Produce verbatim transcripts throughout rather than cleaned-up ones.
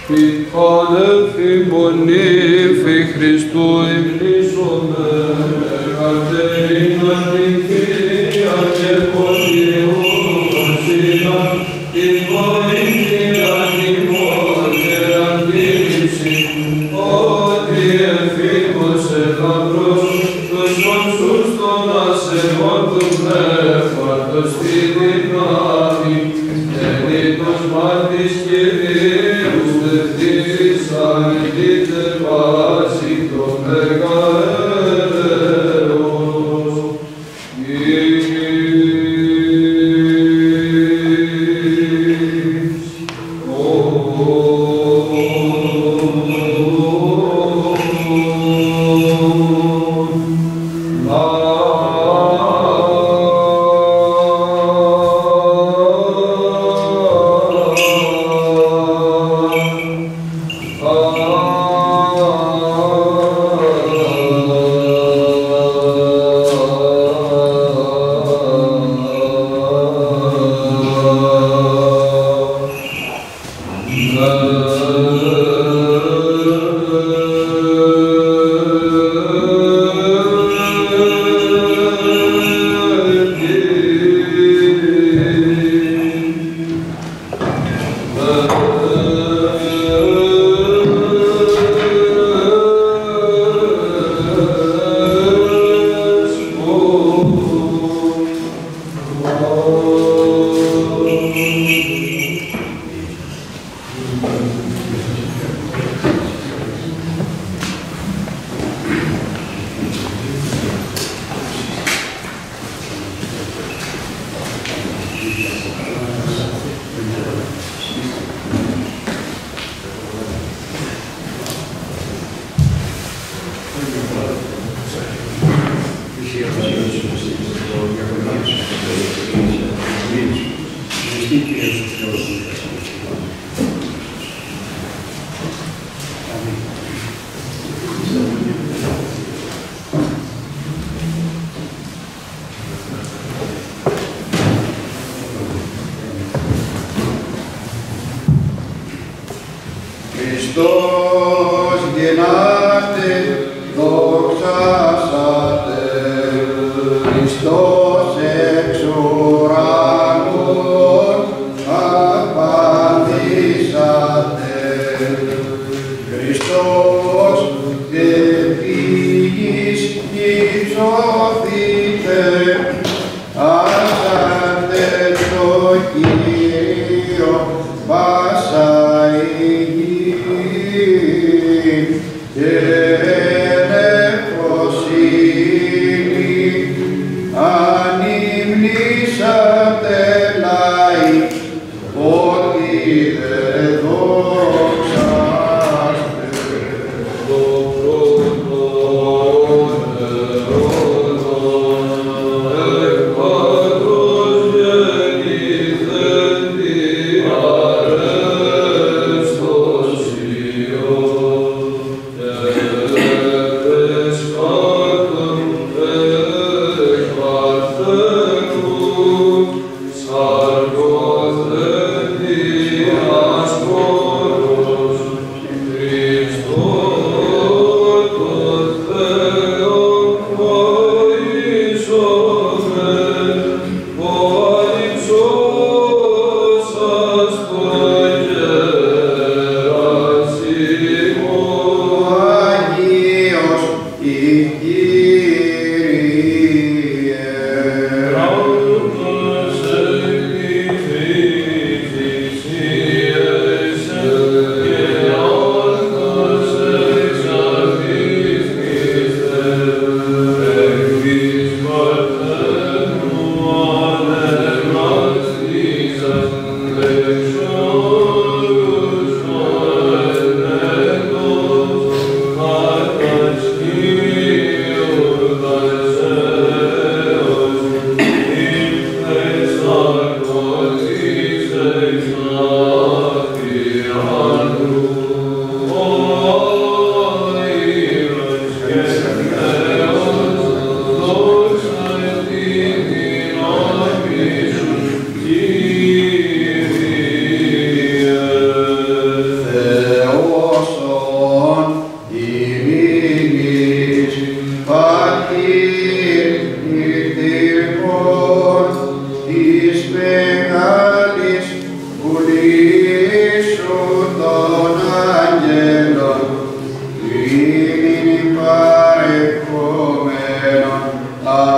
Αδελφοί μονήφοι Χριστού ευλίσσομαι, Κατερίνα την Κυρία και πολιούσινα, την βοήθεια την μόνη αντίληψη, ότι εφήμωσε λαμπρός τους όνσους των ασεβών του πνεύματος στη δυνάμει, τελείτως μάτης Κυρίου στεφτήσαν την τεβάση το μεγαέρος. Χριστός γεννάται, δοξάσατε, Χριστός εξ ουρανών απαντήσατε, Χριστός επίγης υψωθείτε, άσαντε το Κύριο πάσα η γη και νεφροσύνη ανυμνήσατε λαοί ότι δεν δόξαστε το πρώτο εκπάτρος γεννηθέντη αρέστος Υιός και πες κάτω εκπάτρος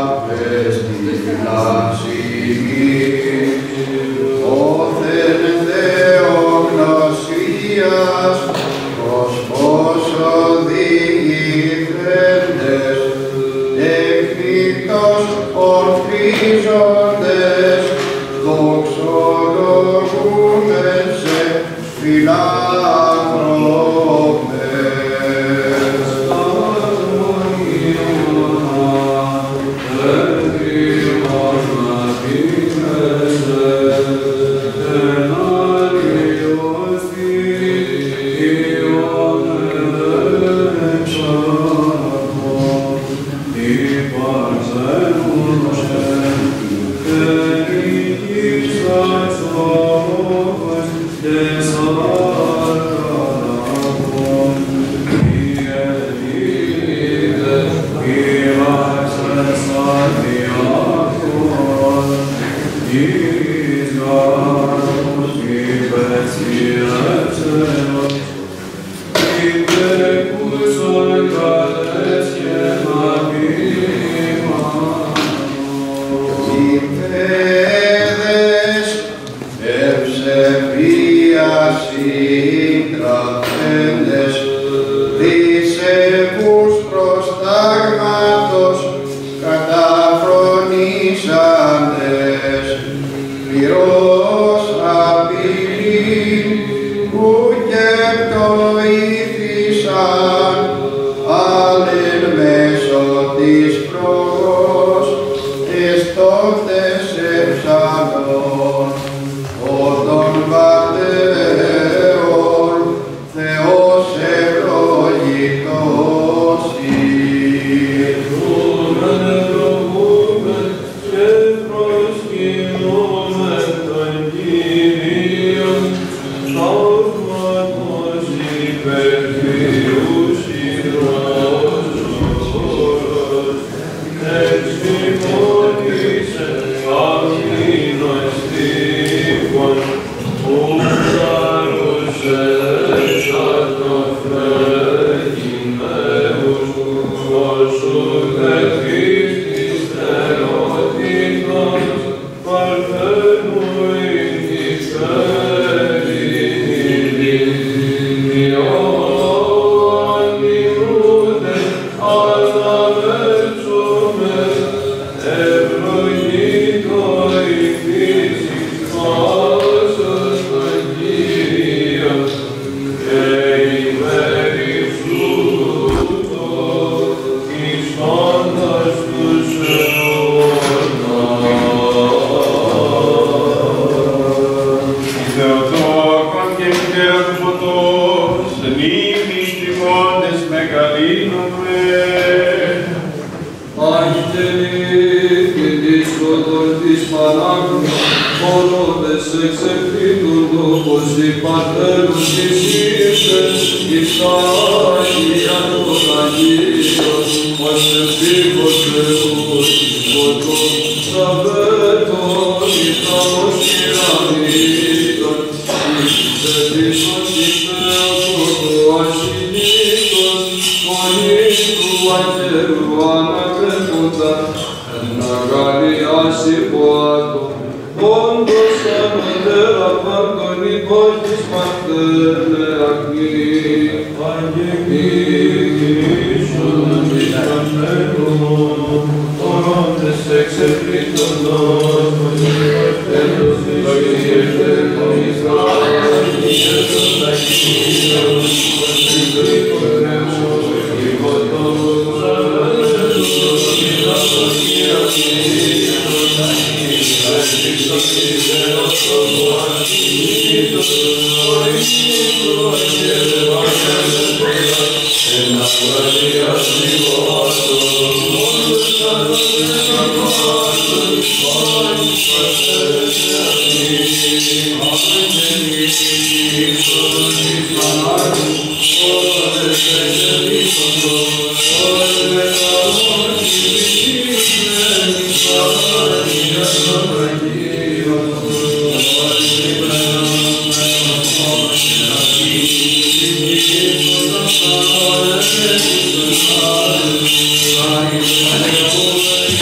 Thank you.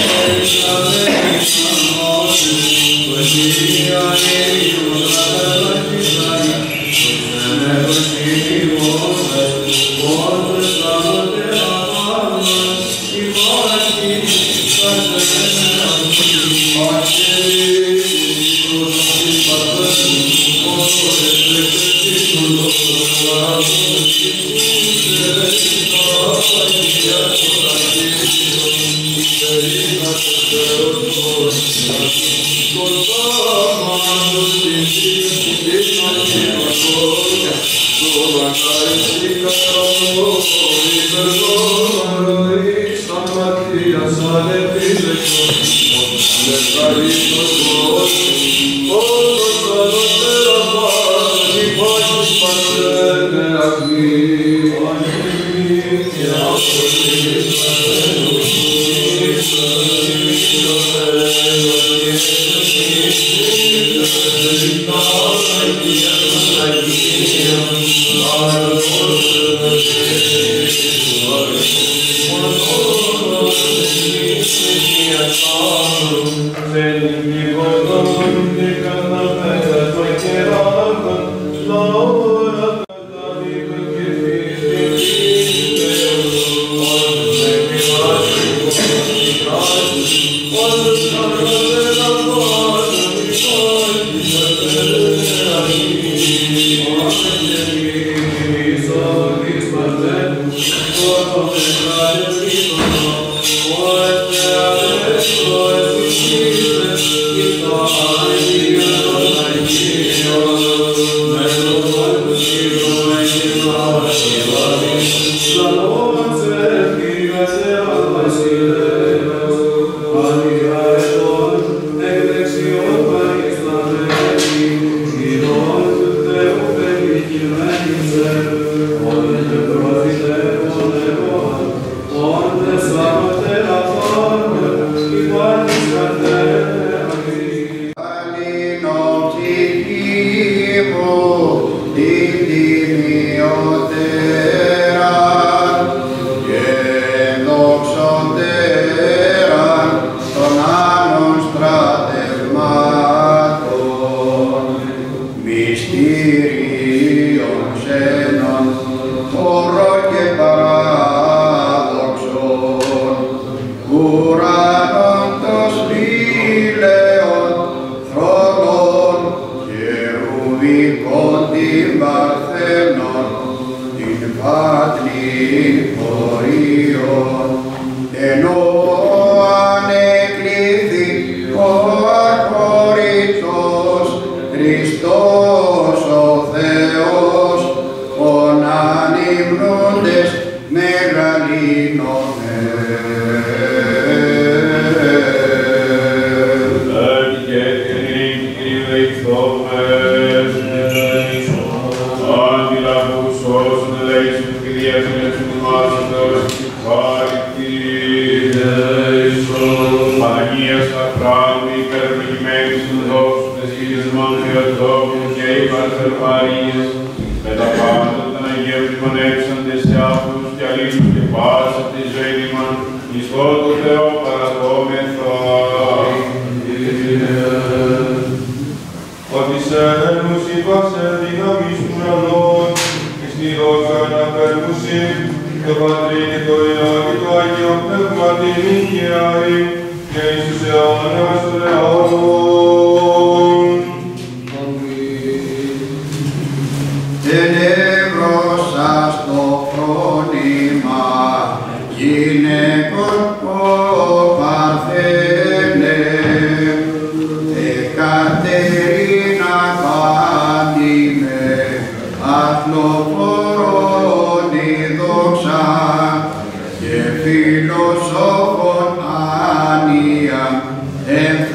Φιλοσόφων άνοια,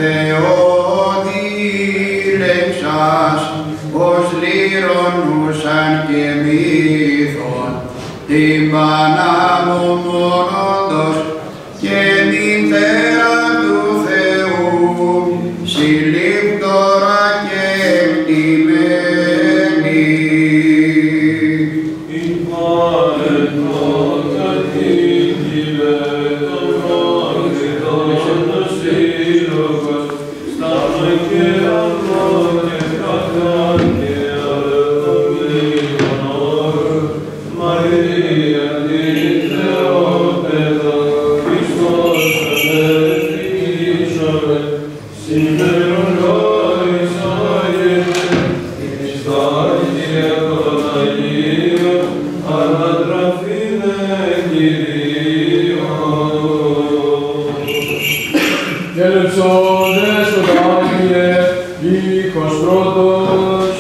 Ελεψόντες ο Δάκυε, ήχος πρώτος.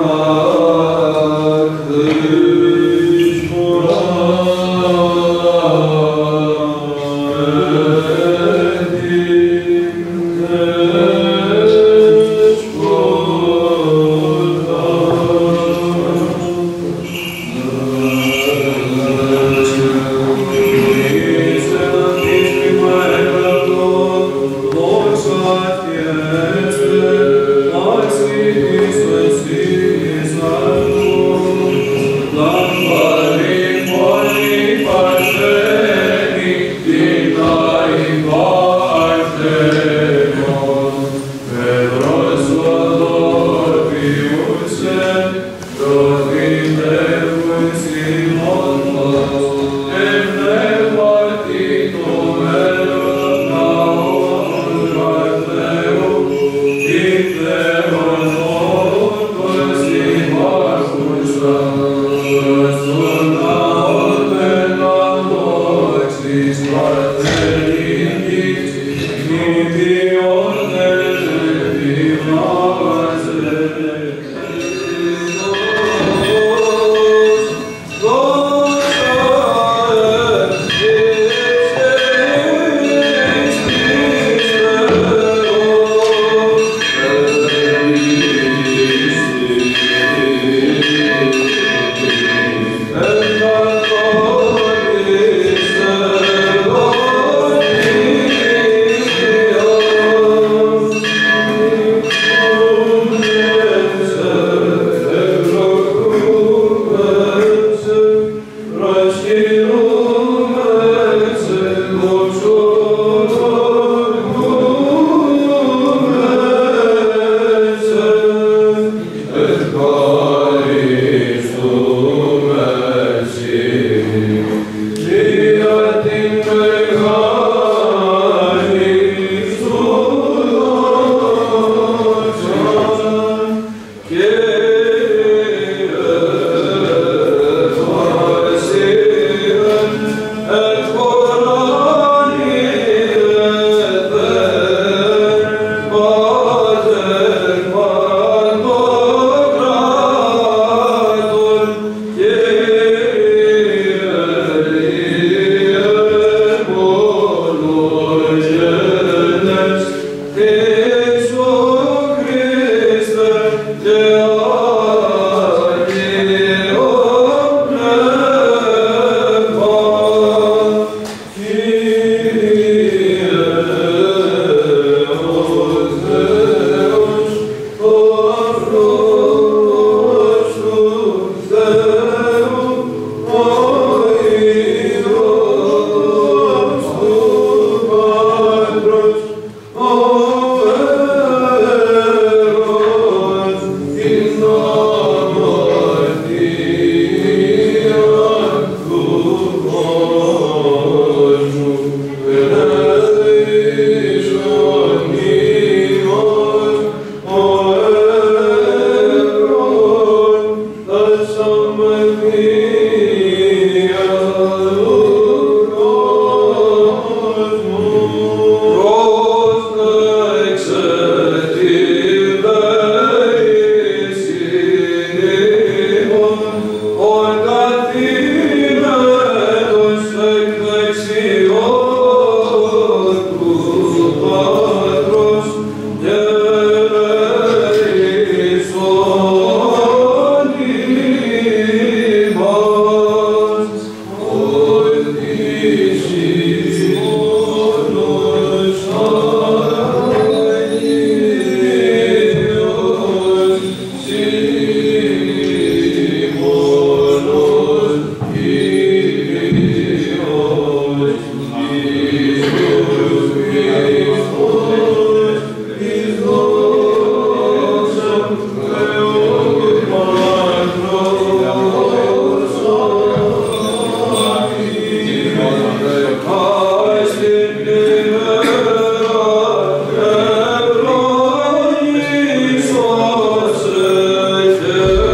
Amen.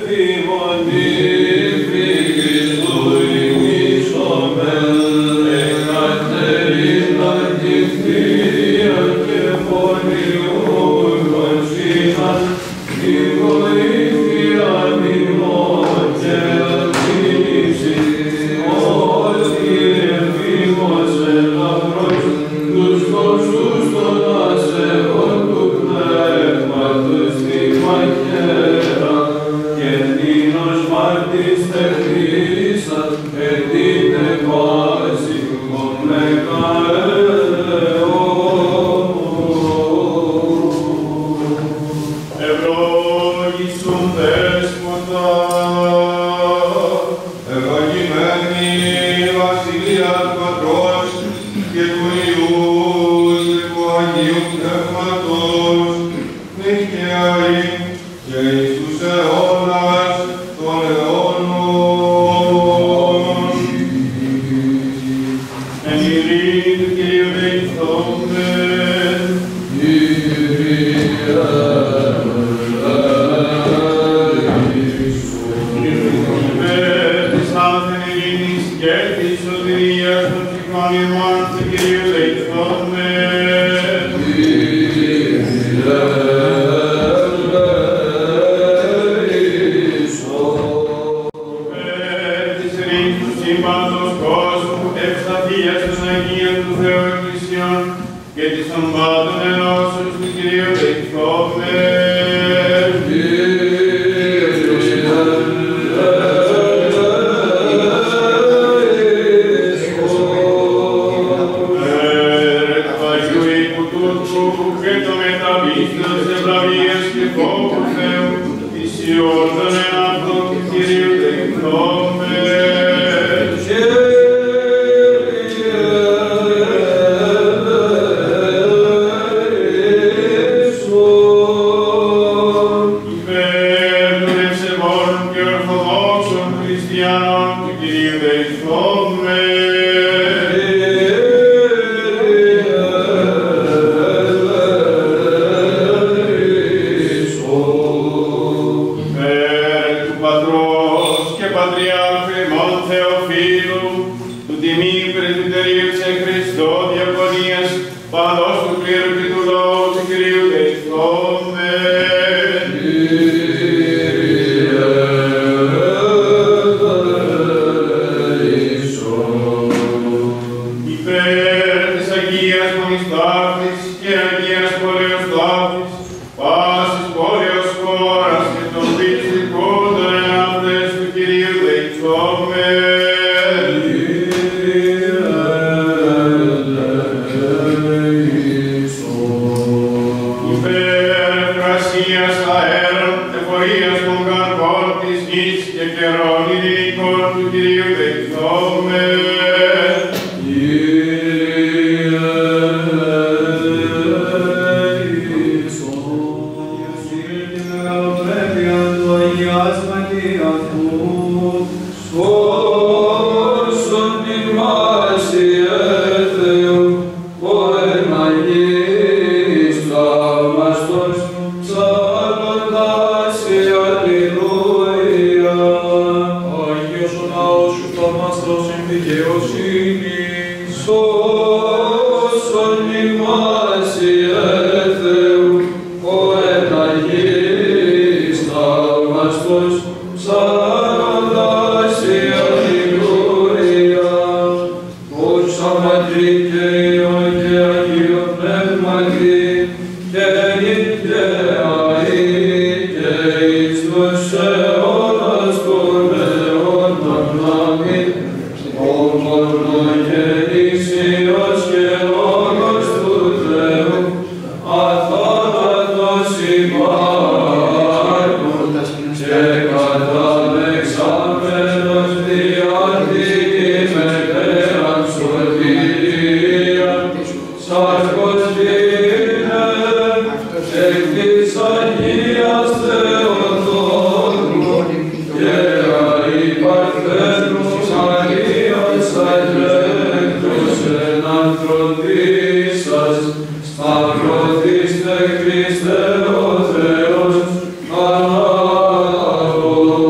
Christe, o Θεός, ανάγω.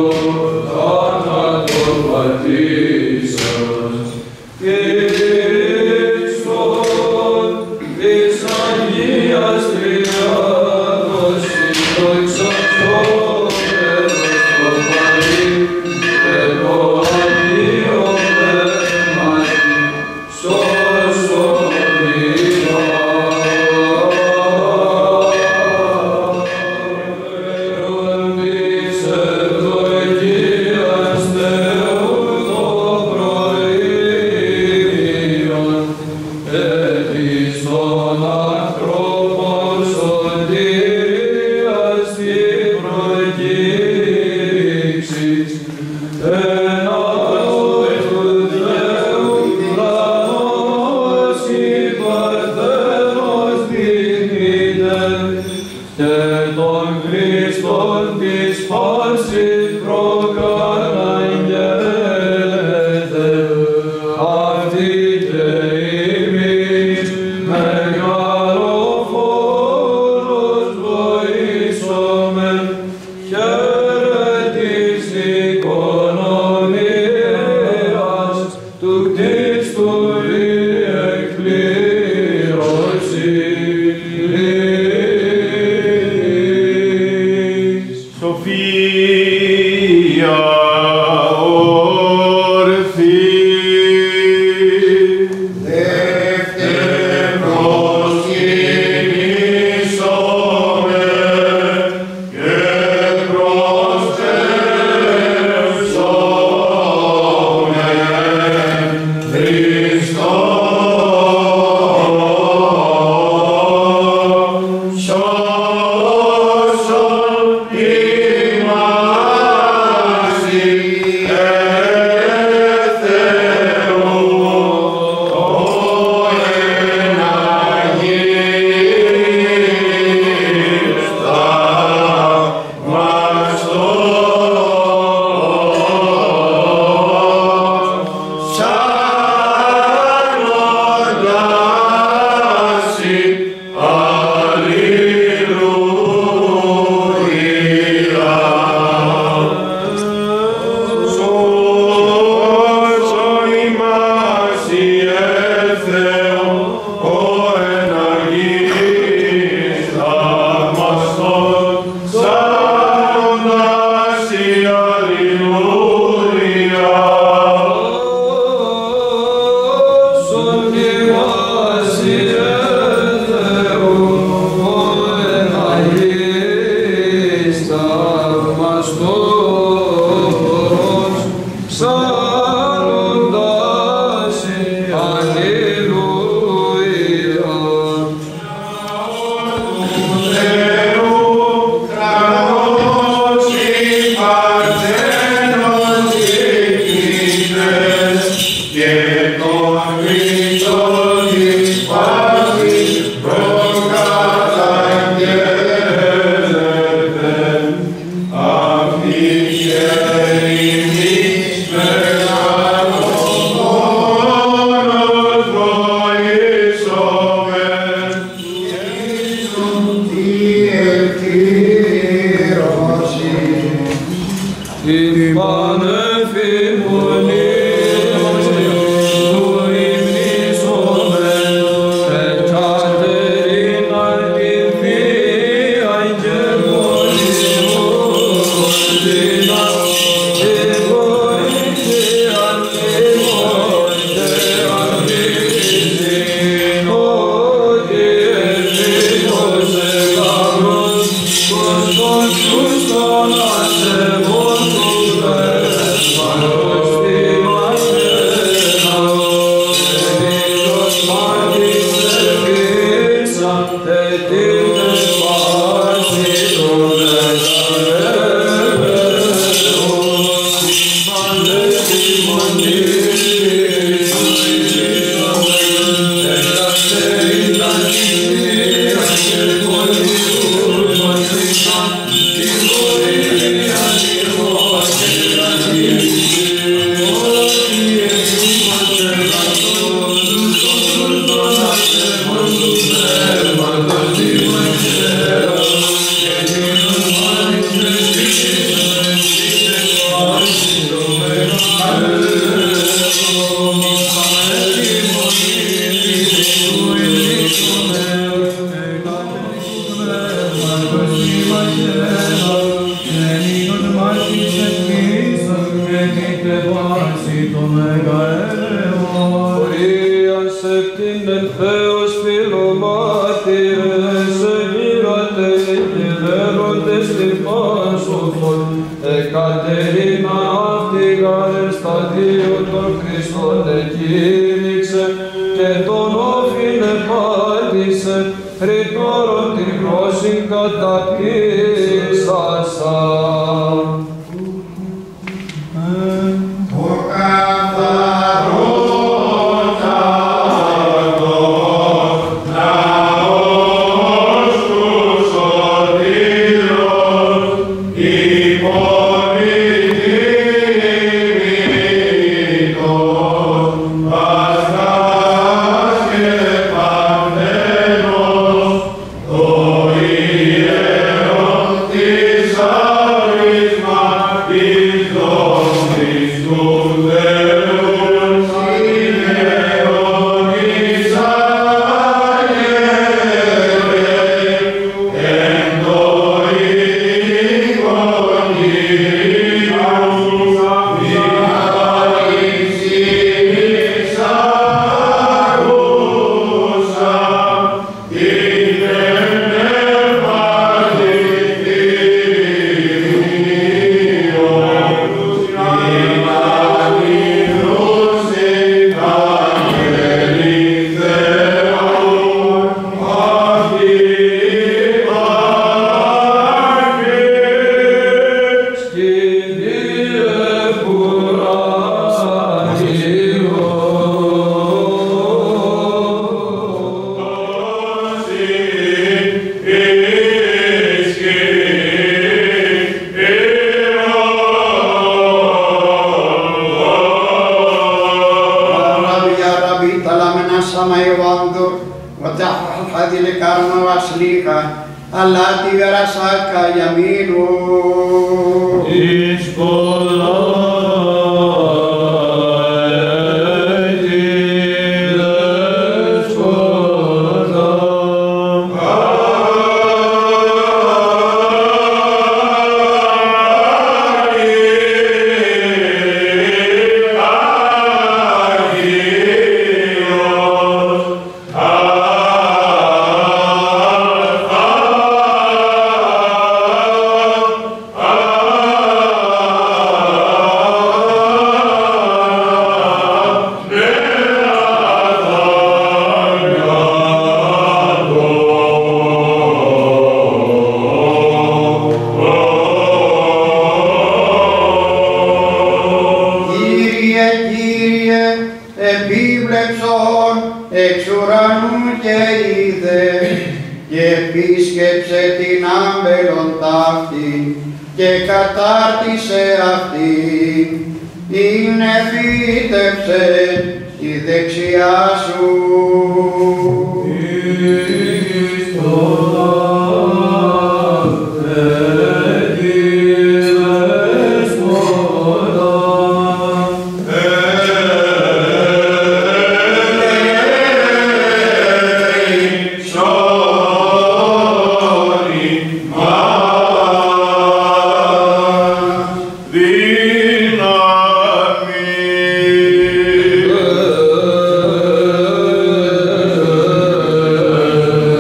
Amen.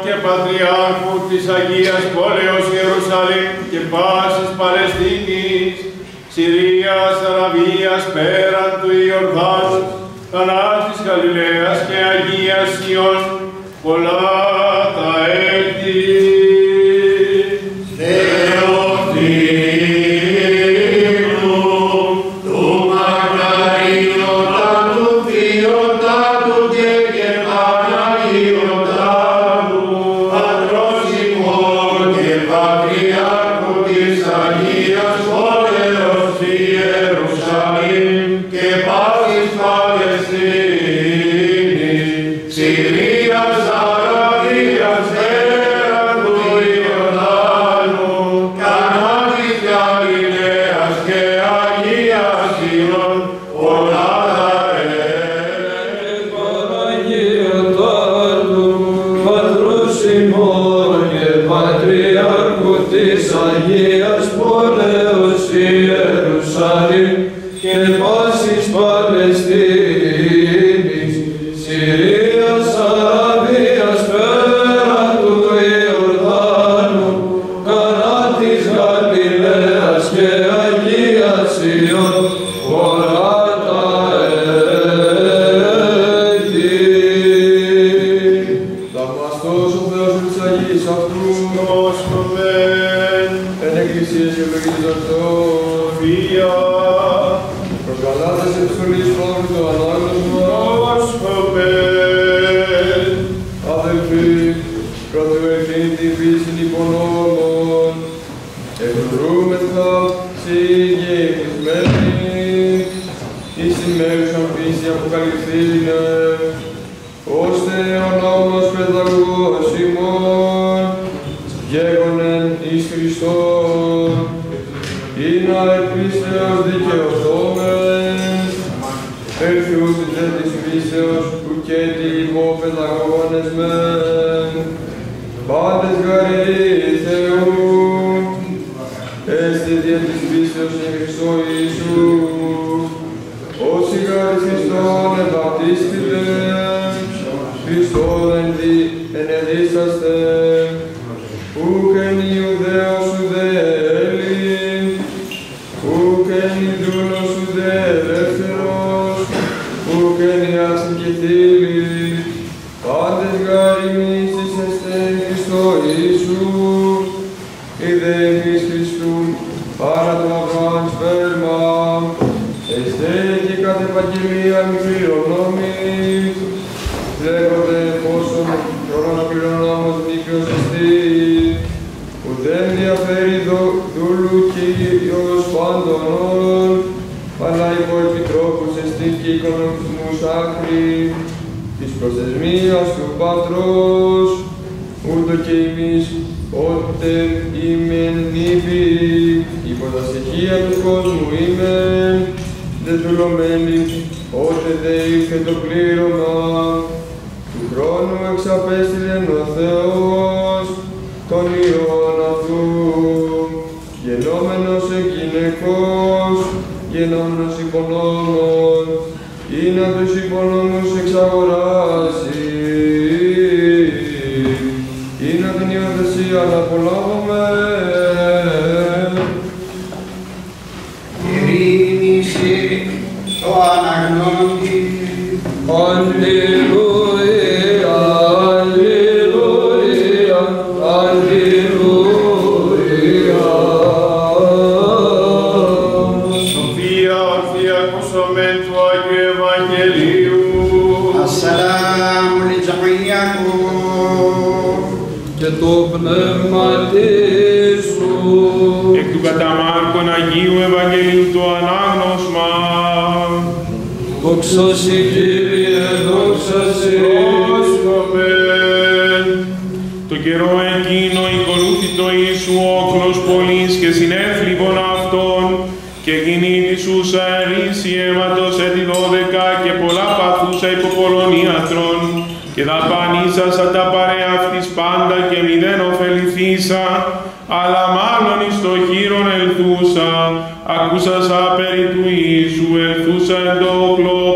και Πατριάρχου της Αγίας Πόλεως Ιερουσαλήμ και πάσης Παλαιστίνης, Συρίας, Αραβίας, πέραν του Ιορδάνου, Κανάς της Γαλιλαίας και Αγίας Ιών, πολλά τα έτη.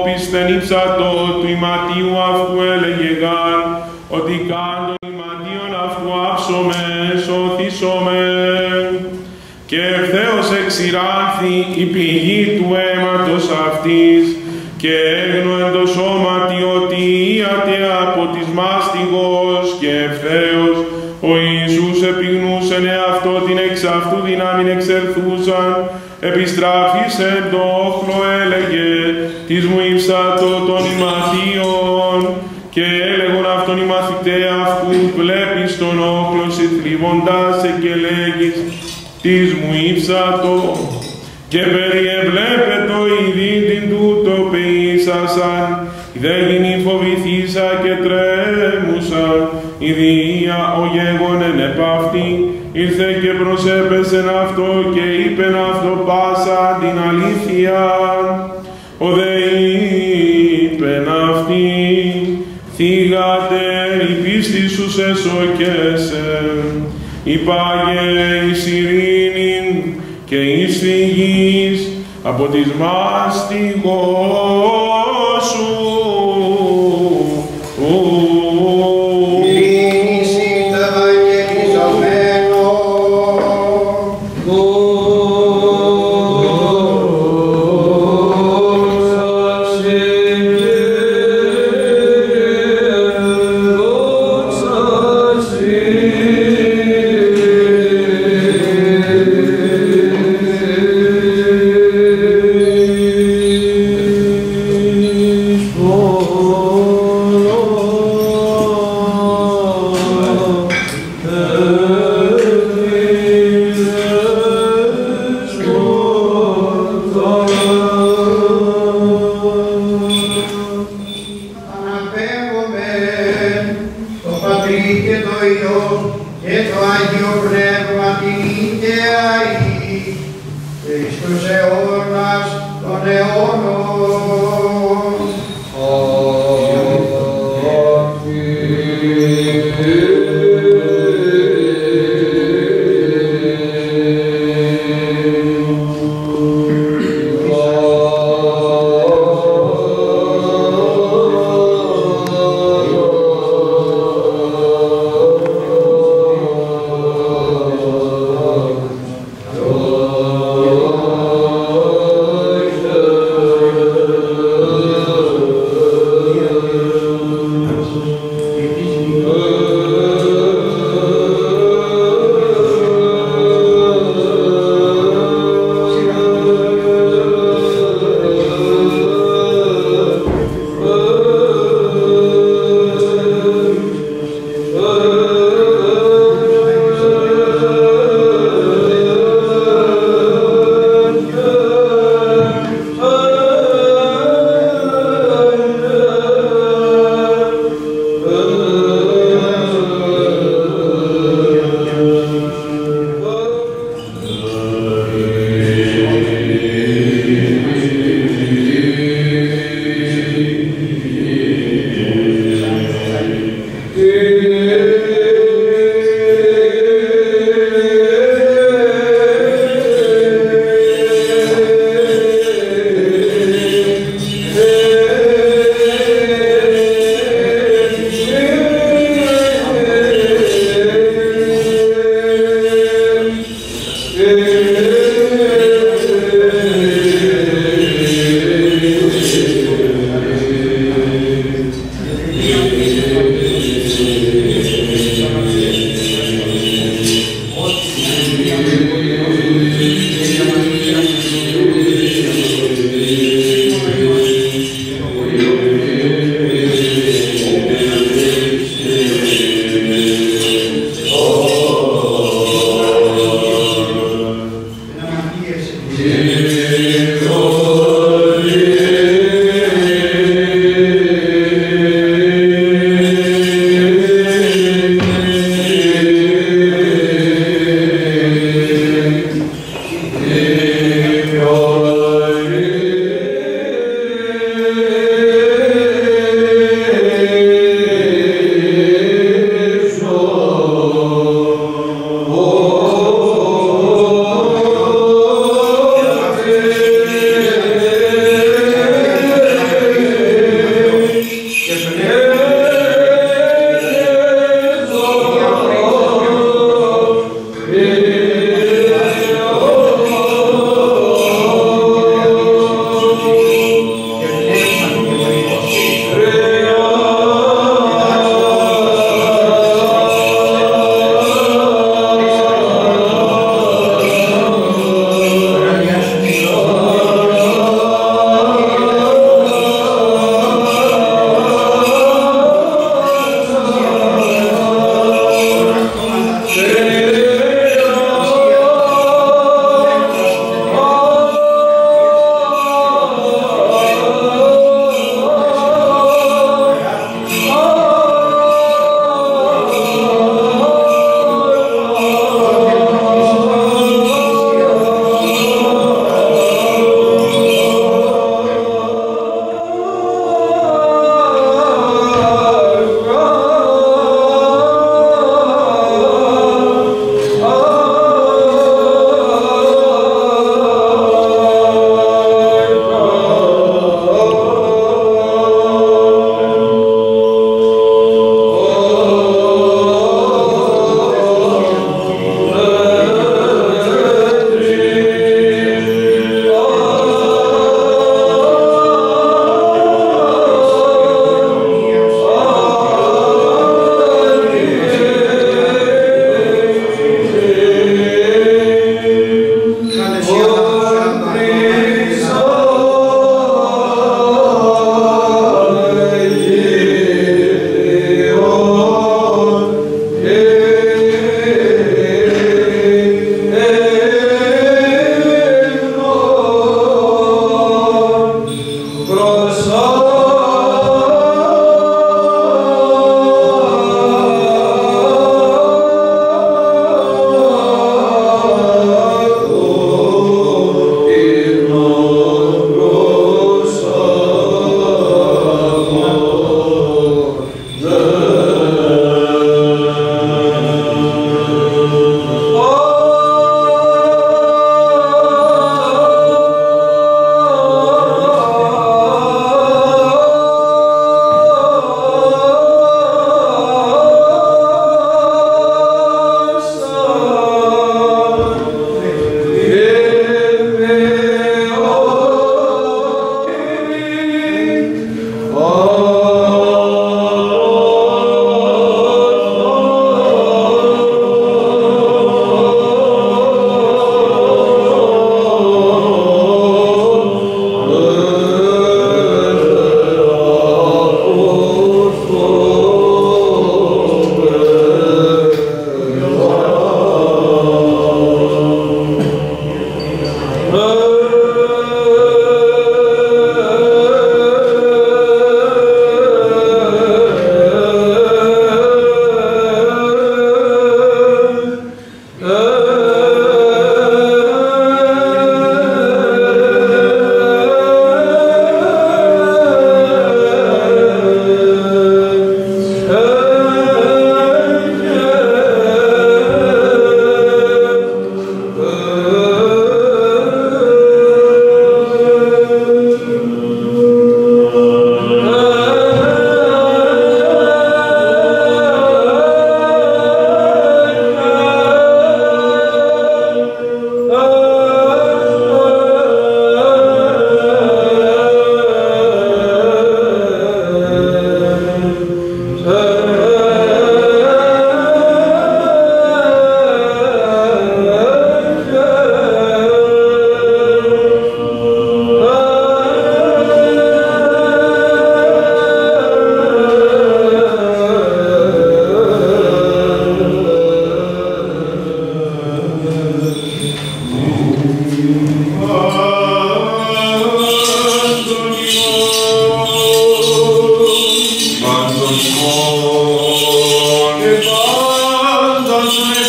Ότι κάτω ημαντίον πάψομε, σωθήσομεν. Και ευθέως εξηράθη η πηγή του αίματος αυτής, και έγνω εν το σώματι ότι ήατε από της μάστιγος, και ευθέως ο Ιησούς επιγνούσεν εαυτό την εξ αυτού δυνάμιν εξερθούσαν, επιστράφης εν το όχλο έλεγε, της μου ύψατο των ημαθίων, και έλεγον αυτόν οι μαθητέ αυτού, βλέπεις τον όχλο συθλιβοντάς και λέγεις, της μου ύψατο, και περιεβλέπετο ειδήν την τούτο ποιήσασαν, δε γινή φοβηθήσα και τρέμουσα, η διεία ο γέγονεν επαυτή, ήρθε και προσέπεσεν αυτό και είπεν αυτό πάσα την αλήθεια, ο δε είπεν αυτή, θύγατε η πίστη σου σε σοκέσε, υπάγε εις ειρήνην και εις φυγής από της μάστιγος σου. Yeah.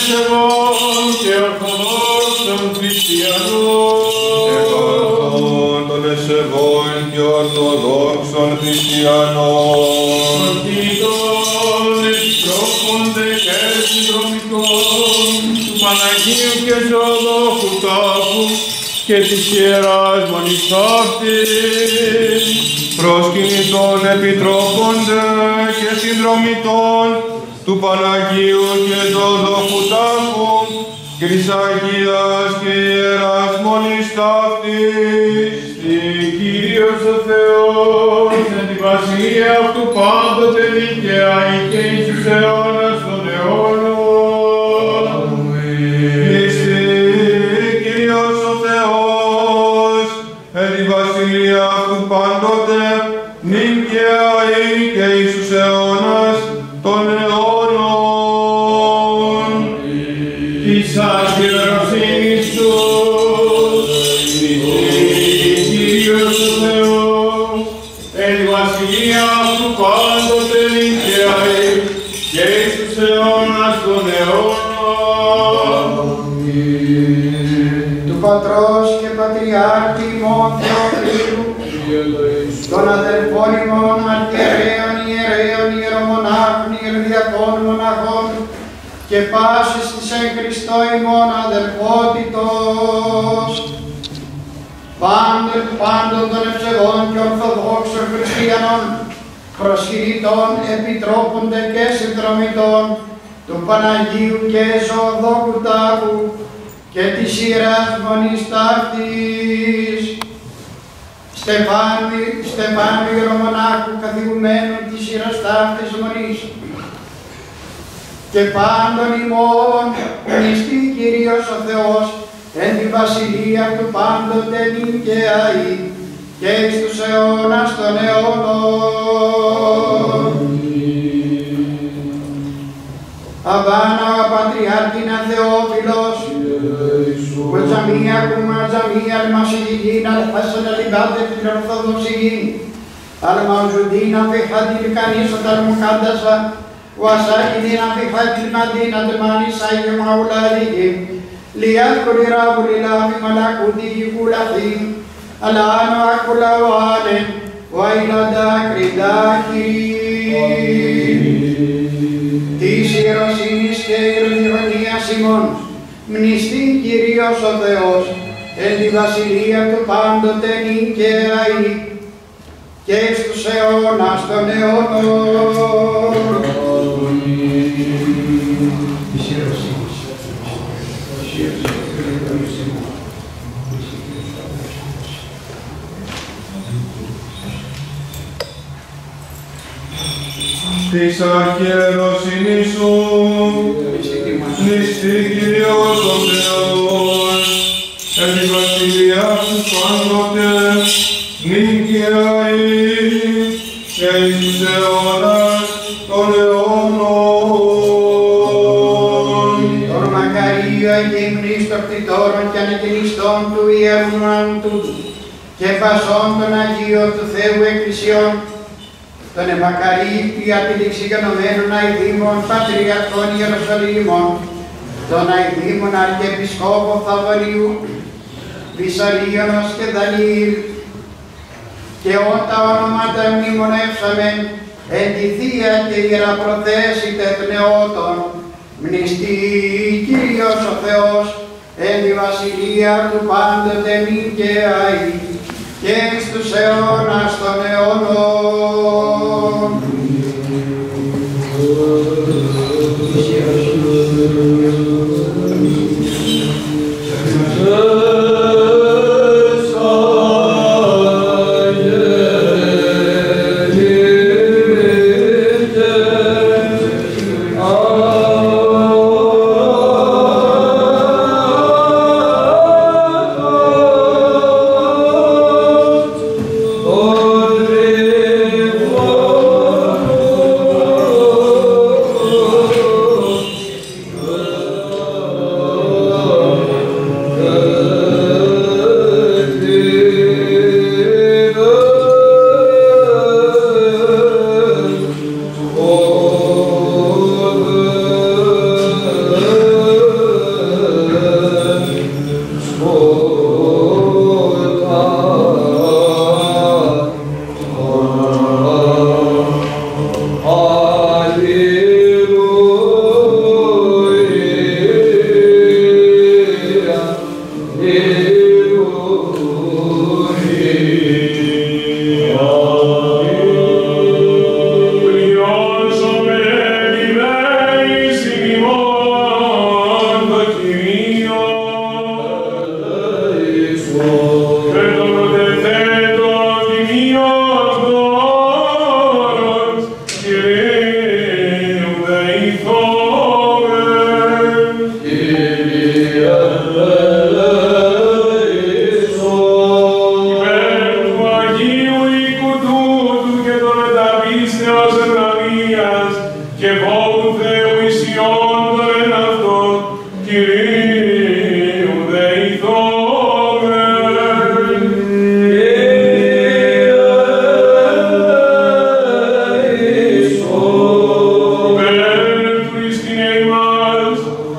εσεβών και ορθοδόξων χριστιανών. Επαρχών των εσεβών και ορθοδόξων χριστιανών. Προκείτων επιτρόπονται και συνδρομητών του Παναγίου και Ζωοδόχου τάφου και της Ιεράς Μονής αυτής. Προσκυνητών επιτρόπονται και συνδρομητών του Παναγίου και Ζωοδόχου τάφου και της Αγίας και Ιεράς Μονής αυτής. Στην Κύριος ο Θεός, εν τη βασιλεία αυτού πάντοτε δίκαια και εις τους αιώνας των αιώνων. Χριστί, Κύριος ο Θεός, εν τη βασιλεία αυτού πάντοτε νίκαια και εις τους αιώνας των αιώνων. Της αγιοροσύνης σου, Κύριος ο Θεός, εν τη βασιλεία αυτού πάντοτε δίκαια και εις τους αιώνας των αιώνων. Του Πατρός και Πατριάρχη ημών Θεοφύλου, των αδελφών ημών αρχιερέων, ιερέων, ιερομονάχων, ιεροδιακών μοναχών και πάσης της εν Χριστώ ημών αδελφότητος, πάντων, πάντων των ευσεβών και ορθοδόξων χριστιανών, προσκυνητών, επιτρόπονται και συνδρομητών του Παναγίου και Ζωοδόχου τάφου και της Ιεράς Μονής ταύτης, Στεφάνου, Στεφάνου ιερομονάχου καθηγουμένου της Ιεράς ταύτης Μονής και πάντων ημών μνηστή Κυρίως ο Θεός εν τη βασιλεία του πάντοτε νικαία και εις τους αιώνας των αιώνων. Αβάνα ο Πατριάρχηνα Θεόφιλος, Κοτσαμία κουματζαμία αλμασιγήν αλφάσαν αλιμπάδε την Ορθοδοξική, αλμαουζουντίνα φιχάτην κανίσον αλμουκάντασα, وأساكنين في حج المدينة ماني سيم أولادهم ليذكر رب الإله في ملكوته كل حين الآن وكل أوان وإلى ذكر ذاكرين. Της ιεροσύνης και ειρηνίας ημών, μνηστή Κυρίως ο Θεός, εν τη βασιλεία του πάντοτε νικαία και εις τους αιώνας των αιώνων. Της αρχιεροσύνης σου, μνηστή Κύριος ο Θεός, εν τη βασιλεία του πάντοτε νίκαια και εις τους αιώνας των αιώνων. Τον μακαρίο εγγυμνής των κτητόρων και ανεκκλειστών του Ιερού Ναού και πασών των Αγίων του Θεού Εκκλησιών, τον εμακαρίπτη απειληξηγενωμένων αηδήμων Πατριαρχών Ιερουσαλήμων, τον αηδήμων Αρχιεπισκόπων Θαβορίου, Βυσσαλίωνος και Δανιήλ, και ότα ονόματα μνημονεύσαμεν εν τη Θεία και Ιερά Προθέση τεθνεώτων, μνηστή Κύριος ο Θεός, εν τη βασιλεία του πάντοτε νικαία και εις τους αιώνας των αιώνων. Oh,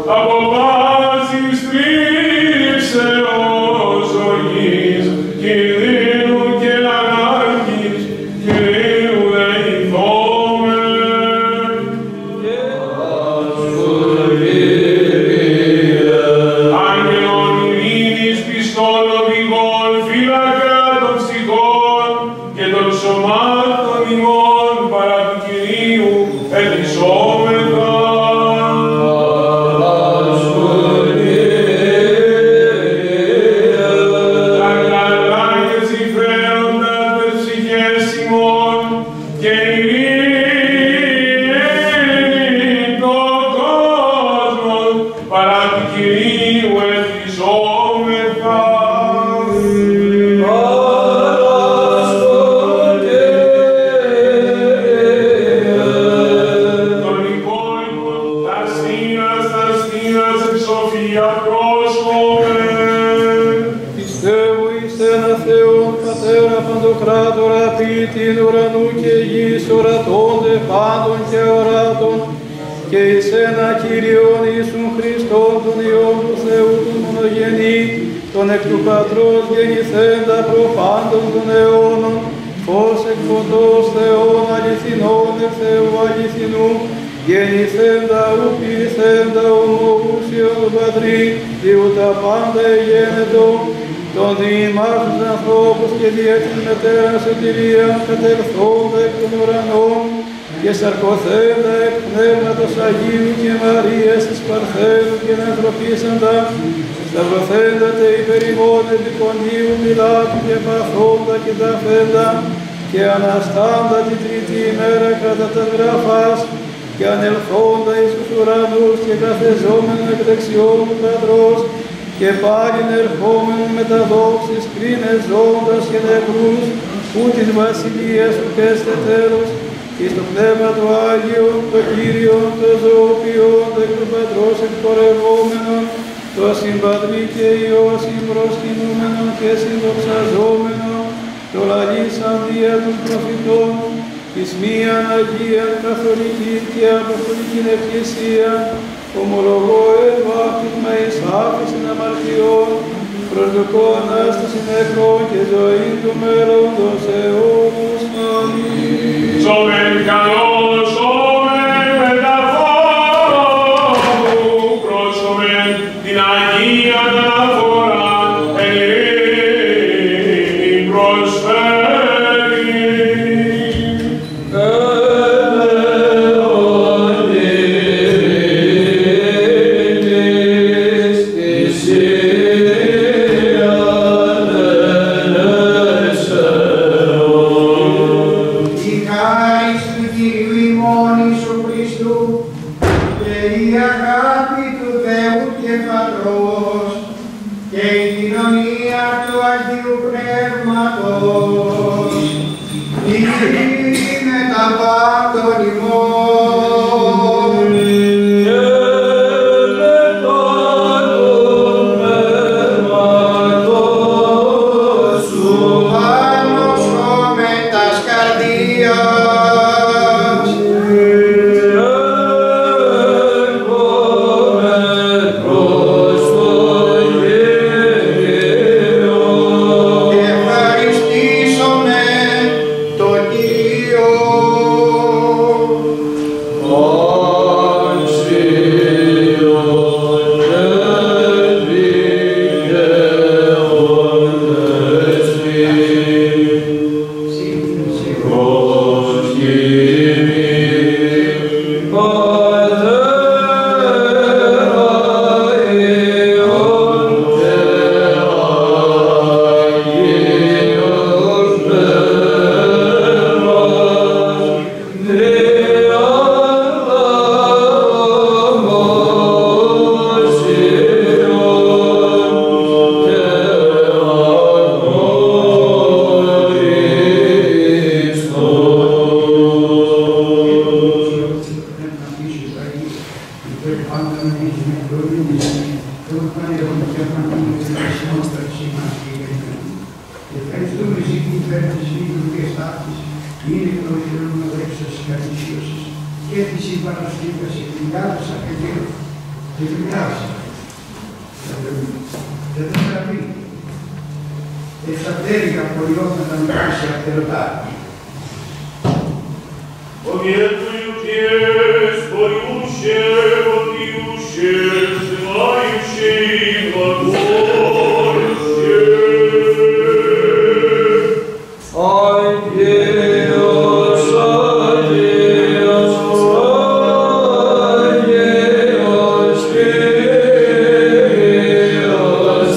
από πάσης θρύψεως ζωής, κινδύνου και ανάγκης, Κυρίου δεηθόμεν. Άγγελον ειρήνης πιστών οδηγών, φύλακα των ψυχών και των σωμάτων ημών παρά του Κυρίου ελισσόμεθα. Την ουρανού και γης ορατώνται πάντων και οράτων και εις ένα Κύριον Ιησούν Χριστόν τον Υιόν του Θεού του μονογενή, τον εκ του Πατρός γεννηθέντα προπάντων των αιώνων, φως εκ φωτός Θεών αληθινών εκ Θεού αληθινού, γεννηθέντα ου ποιηθέντα ομοούσιον του Πατρί, διού τα πάντα εγένετο, των διημάς τους ανθρώπους και δια της μετέρας σωτηρίαν κατελθόντα εκ των ουρανών και σαρκωθέντα εκ Πνεύματος Αγίου και Μαρίας της Παρθένου και ανθρωπίσαντα, σταυρωθέντα τε υπερ ημών επί Ποντίου Πιλάτου και παθόντα και ταφέντα και αναστάντα την τρίτη ημέρα κατά τα γραφάς και ανελθόντα εις τους ουρανούς και καθεζόμενον εκ δεξιών του Πατρός και πάλιν ερχόμενον με τα δόξης κρίνες ζώντας και νεκρούς, που της βασιλείας του καίστε τέλος, εις το Πνεύμα του Άγιον, το Κύριον, το ζωοποιόν, το εκ του Πατρός εκπορευόμενον, το συμπατρί και Υιό συμπροσκυνούμενον και συνδοξαζόμενον, το λαλήσαν δια των προφητών, εις μίαν Αγίαν Καθολική και Αποστολικήν Εκκλησία, ομολογώ ευάκτημα εις άφησιν αμαρτιών, προσδοκώ Ανάσταση νεκρών και ζωή του μέλλοντος αιώνος. Αμήν. Σώμεν καλώς, σώμεν μεταφόρου, πρόσωμεν την Αγία αναφορά, ελεήν προσφέρει. Τι χρειάζεται. Δεν θα γραφεί. Εξαρτέρια προϊόντα να μην σε αυτερωτά. Powiedz, boju się, modlił się, wzywaju się i błagosławił się. Oj, Dios, oj, Dios, oj, Dios, Dios,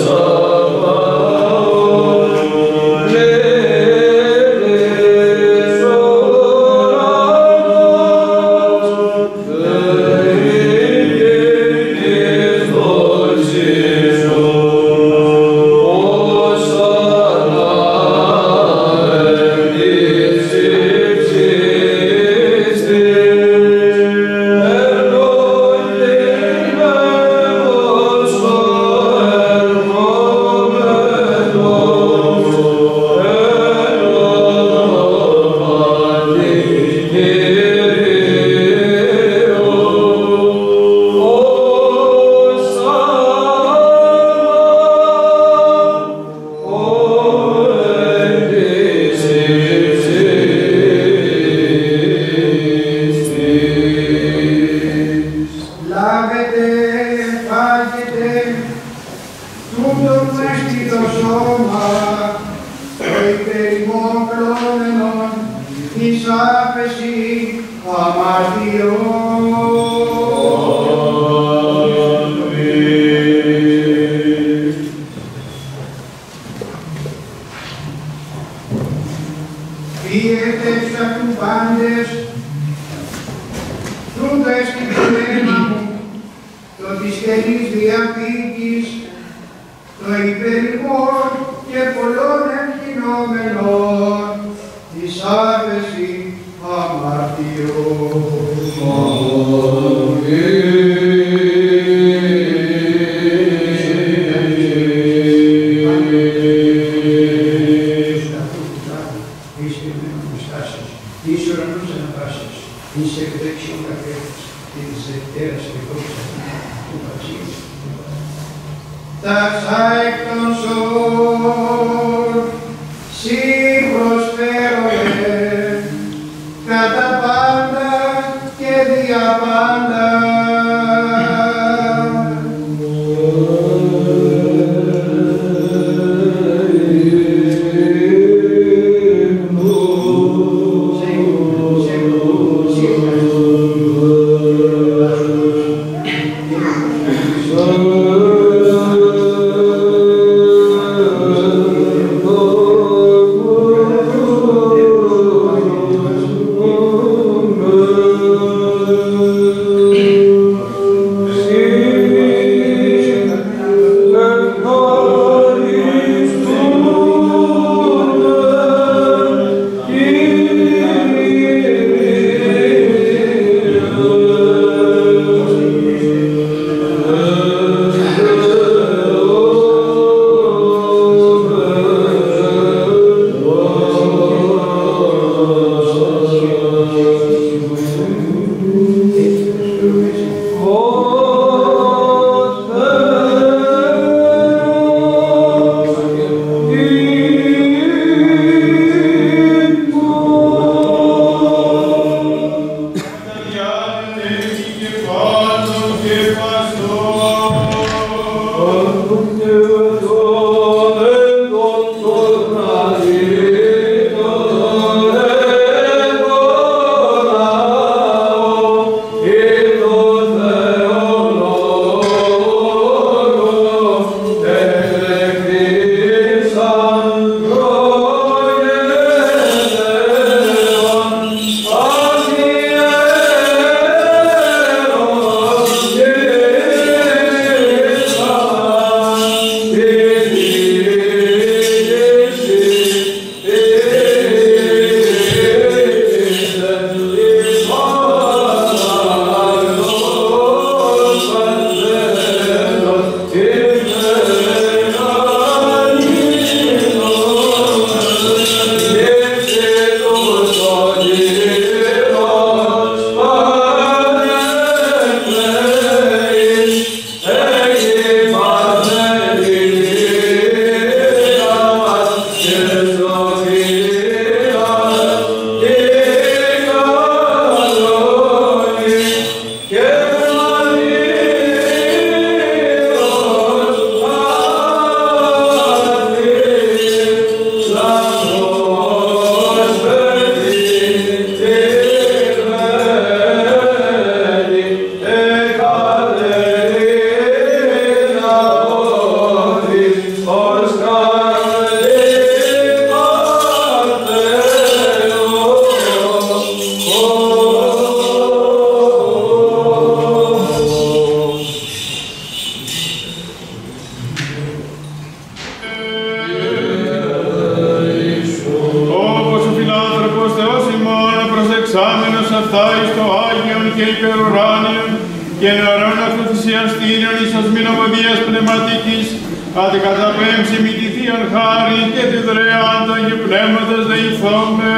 διαστήριον εις ασμήν ομοδίας πνευματικής, άτι καταπέμψη μη τη Θείαν χάρη και τη δωρεάν του Αγίου Πνεύματος δεηθώμε.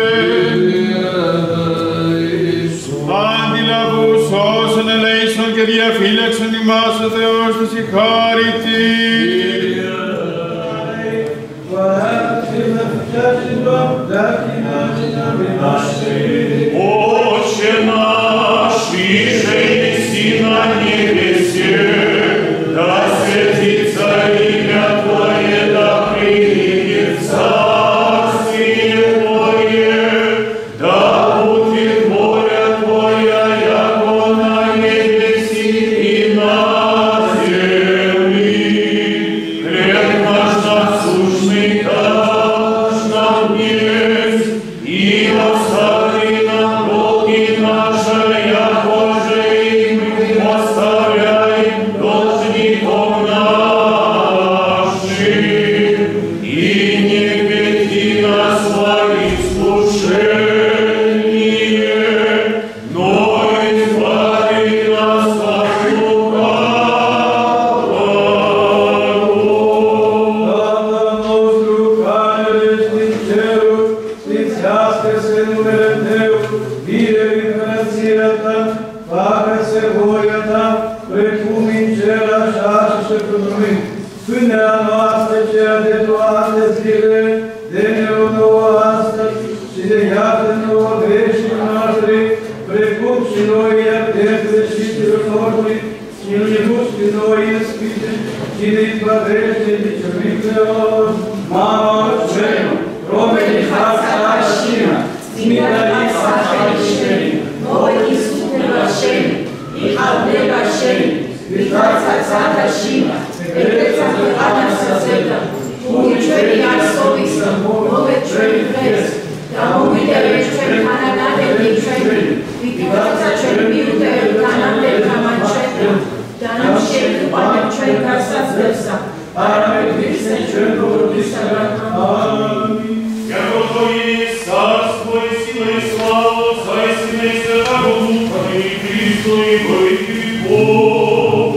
Αντιλαβούς όσων ελέησον και διαφύλαξον ημάς ο Θεός της η χάρη Отче наш, иже еси на небесе, да святится имя Твое, да придет царствие Твое, да будет воля Твоя, яко на небеси и на земли. Хлеб наш насущный дашь нам днесь, и остави нам долги наши, якоже и мы оставляем должников нашим. И не веди нас во искушение, но избави нас от лукавого. Până noastră cea de toate zile, de-ne o nouă astăzi și de iartă nouă greșii noastre, precum și noi iertăm greșiților noștri și nu ne duci pe noi în ispite, și ne izbăvește de cel Mama Cerul, Romeni Hața Așina, Smitărița Așini, Noi Iisus ne Așini, i Havnel Așini, Vitrața Țata Așina, Vedeța Hana Săzeta, Umičujem ja sovisam, ove čujem vez, da mogu da rečem Hana nade ličem, Vitraca čerpiju te Hana Belka mančeta, da nam šetu pa ne čeka sa zdrsa, a nam je se čerpu pisala. Amin. Яко Твое царство и сила и слава, Отца и Сына и Святого Духа, и Христу и во веки веков.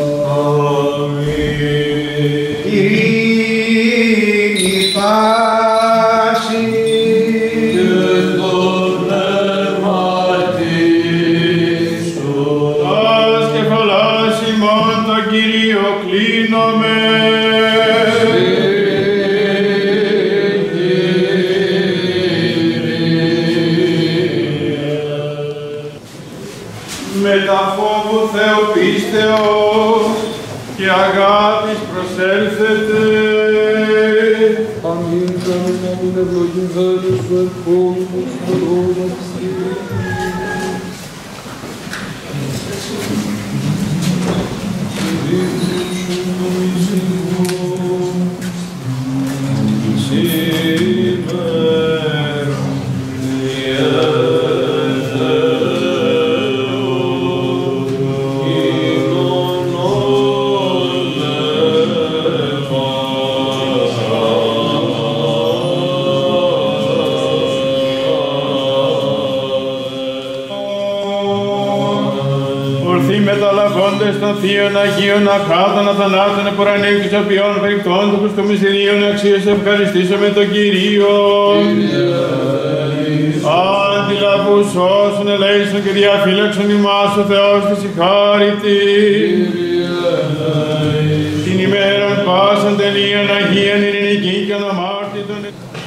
Ειρήνη πάση και το πνεύμα της σου. Τας κεφαλάς ημών το Κύριο κλείνομαι. Με τα φόβου Θεού πίστεως και αγάπης προσέλθετε. Αμήν, αμήν, αμήν, ευλογημένος ο ερχόμενος στο όνομα της Κυρίας. Μεταλαβώντες των Θείων Αγίων Ακάδων Αθανάτων Επουρανίων και Σαπιών Περικτών του Χριστού Μυστηρίων αξίες ευχαριστήσουμε τον Κυρίο. Αντιλαβούς όσων ελέησον και διαφύλαξον ημάς ο Θεός της η χάρητη. Την ημέραν πάσαν τελείαν Αγίαν ειρηνική και αναμάρτητον.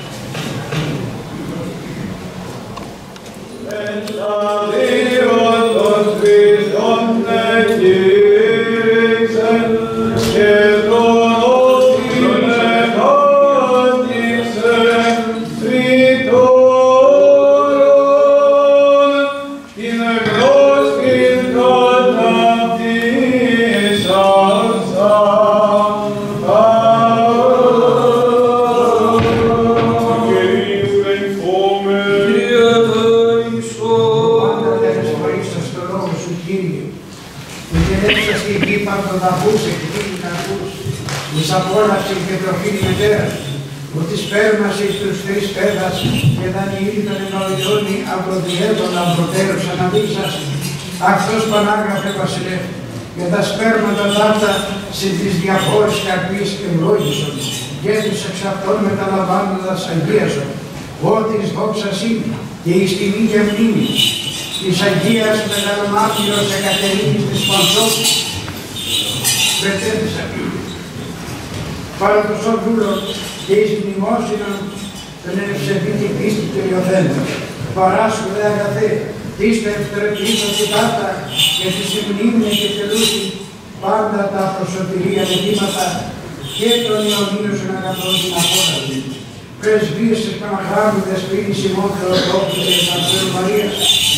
Απόλαυση και προφήνη μετέρα, ότι σπέρμασε εις τους τρεις πέδας και δανειήλ τον εννοητώνει αγροδιέτων αμπροτέρους αναδείξας, αυτός πανάγραφε βασιλεύ, και τα σπέρματα ταύτα σε τις διαφόρες καρπίες ευλόγησον και τους εξ αυτών μεταλαμβάνοντας αγίασον, ότις δόξα σύ και εις τιμή και μνήμη της Αγίας Μεγαλομάρτυρος Εκατερίνης της Πανσόπου, πρετέθησα πάρω το σωτούλο και εις μνημόσυνον τον ευσεβή την πίστη και λιωθέντων. Παράσου δε αγαθέ, τίστε ευτρεπλήτω τη τάτα και τη συμμνήμνη και τελούτη πάντα τα προσωτηρία αιτήματα και των Ιωμήνωσων αγαθών την απόδαση. Πρεσβείες της Παναχράμου Δεσποίνης ημών Θεοτόκου και της Ανθέου Μαρίας,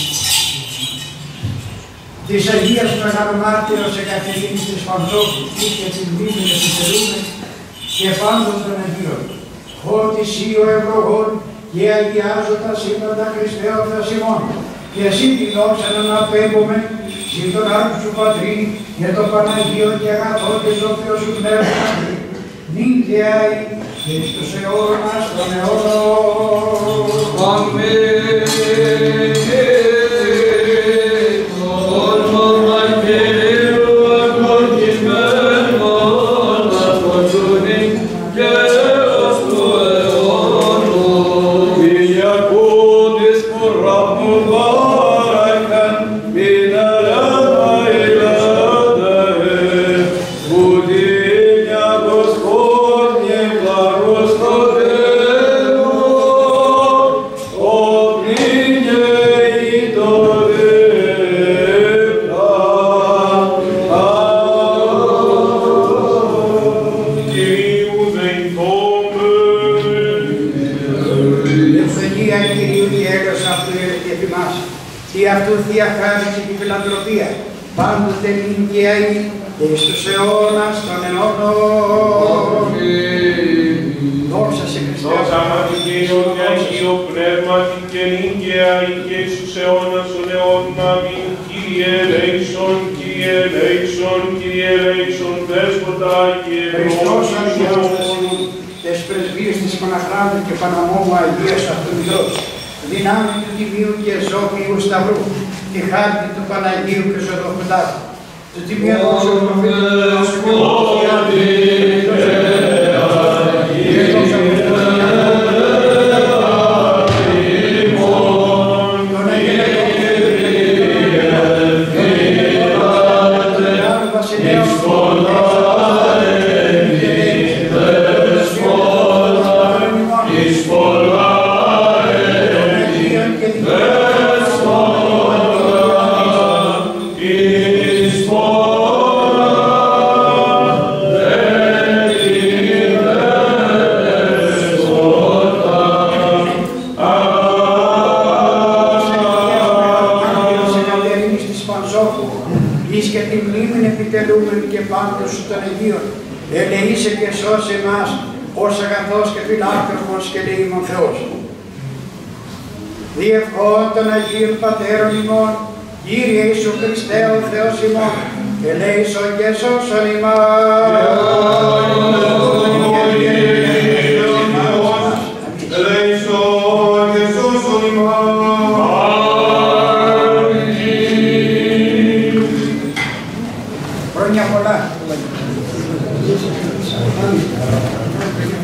της Αγίας Μεγαλομάρτυρος Εκατερίνης της Πανσόπου και την μνήμη επιτελούμε και πάντων των Αγίων. Ότι εσύ ο ευλογών και αγιάζοντα σύμπαντα Χριστέ ο Θεός ημών, και εσύ τη δόξα να απέμπουμε, συ τον Άρχον σου Πατρί, και το Παναγίο και αγαθό και στο Θεό σου Πνεύμα, νυν και αεί, και εις τους αιώνας των αιώνων. Αμήν. Πάντοτε νυν και αεί και εις τους αιώνας των αιώνων. Δόξα σε Χριστέ. Δόξα Πατρί και Υιόν και Αγίο Πνεύματι και νυν και αεί και εις τους αιώνας των αιώνων. Αμήν. Κύριε ελέησον, Κύριε ελέησον, Κύριε ελέησον, Δέσποτα και Χριστός αγιάζεσαι τες πρεσβείες της Παναχράμου και Παναμόμου Αγίας Αυτομητός, δυνάμει του Τιμίου και Ζώπιου Σταυρού, τη χάρτη του Παναγίου και Ζωδοχοντάκου, του Τιμίου του ελεήσε και σώσε εμάς ως αγαθός και φιλάνθρωπος και ελεήμων Θεός. Διευχών των Αγίων Πατέρων ημών, Κύριε Ιησού Χριστέ ο Θεός ημών, ελέησον και σώσον ημάς. Ελέησον και σώσον ημάς. Χρόνια πολλά.